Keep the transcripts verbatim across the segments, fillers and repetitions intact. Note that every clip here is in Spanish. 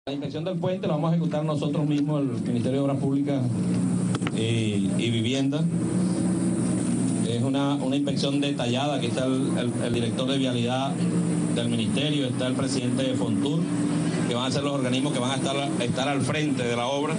La inspección del puente la vamos a ejecutar nosotros mismos, el Ministerio de Obras Públicas y, y Vivienda. Es una, una inspección detallada. Aquí está el, el, el director de Vialidad del Ministerio, está el presidente de Fontur, que van a ser los organismos que van a estar, estar al frente de la obra.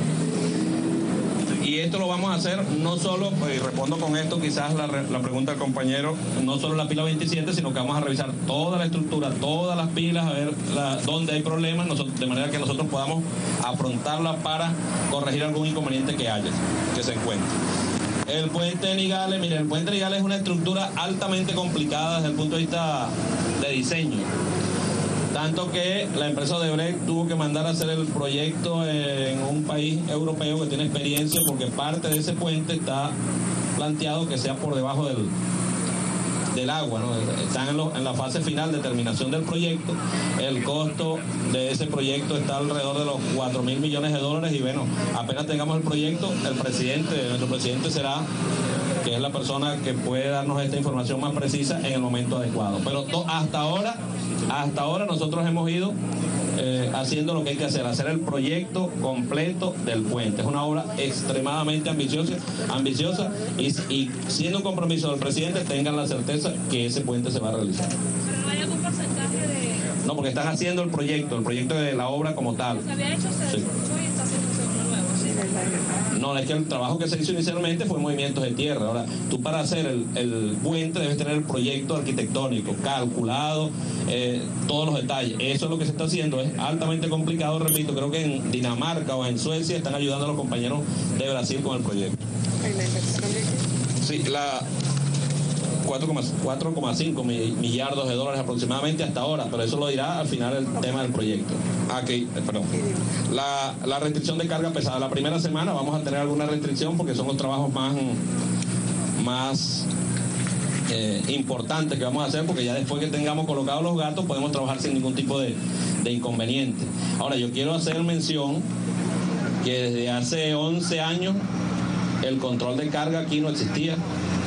Y esto lo vamos a hacer no solo, pues respondo con esto quizás la, la pregunta del compañero, no solo la pila veintisiete, sino que vamos a revisar toda la estructura, todas las pilas, a ver la, dónde hay problemas, nosotros, de manera que nosotros podamos afrontarla para corregir algún inconveniente que haya, que se encuentre. El puente de Nigales, miren, el puente de Nigales es una estructura altamente complicada desde el punto de vista de diseño. Tanto que la empresa Odebrecht tuvo que mandar a hacer el proyecto en un país europeo que tiene experiencia, porque parte de ese puente está planteado que sea por debajo del, del agua, ¿no? Están en, lo, en la fase final de terminación del proyecto. El costo de ese proyecto está alrededor de los cuatro mil millones de dólares y bueno, apenas tengamos el proyecto, el presidente, nuestro presidente será, que es la persona que puede darnos esta información más precisa en el momento adecuado. Pero to, hasta ahora, hasta ahora nosotros hemos ido eh, haciendo lo que hay que hacer, hacer el proyecto completo del puente. Es una obra extremadamente ambiciosa, ambiciosa y, y siendo un compromiso del presidente, tengan la certeza que ese puente se va a realizar. ¿Pero no hay algún porcentaje de...? No, porque están haciendo el proyecto, el proyecto de la obra como tal. ¿Se había hecho, se sí. desechó y está haciendo uno nuevo? Sí. No, es que el trabajo que se hizo inicialmente fue movimientos de tierra. Ahora, tú para hacer el, el puente debes tener el proyecto arquitectónico calculado, eh, todos los detalles. Eso es lo que se está haciendo, es altamente complicado, repito. Creo que en Dinamarca o en Suecia están ayudando a los compañeros de Brasil con el proyecto. Sí, la cuatro coma cinco millardos de dólares aproximadamente hasta ahora, pero eso lo dirá al final el tema del proyecto. Ah, okay, perdón. La, la restricción de carga pesada. La primera semana vamos a tener alguna restricción porque son los trabajos más, más eh, importantes que vamos a hacer, porque ya después que tengamos colocados los gatos podemos trabajar sin ningún tipo de, de inconveniente. Ahora, yo quiero hacer mención que desde hace once años el control de carga aquí no existía.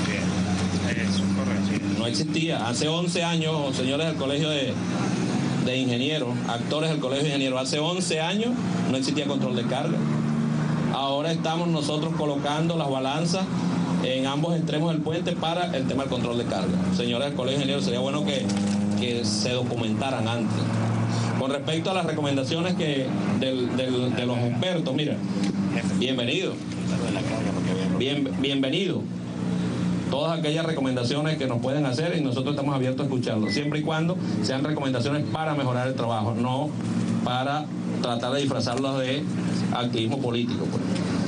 No existía. Hace once años, señores del Colegio de, de Ingenieros, actores del Colegio de Ingenieros, hace once años no existía control de carga. Ahora estamos nosotros colocando las balanzas en ambos extremos del puente para el tema del control de carga. Señores del Colegio de Ingenieros, sería bueno que, que se documentaran antes. Con respecto a las recomendaciones que del, del, de los expertos, mira, bienvenido. Bien, bienvenido. Todas aquellas recomendaciones que nos pueden hacer y nosotros estamos abiertos a escucharlo, siempre y cuando sean recomendaciones para mejorar el trabajo, no para tratar de disfrazarlos de activismo político. Pues.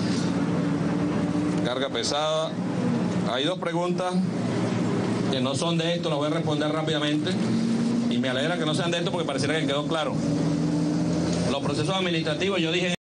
Carga pesada. Hay dos preguntas que no son de esto, las voy a responder rápidamente y me alegra que no sean de esto porque pareciera que quedó claro. Los procesos administrativos, yo dije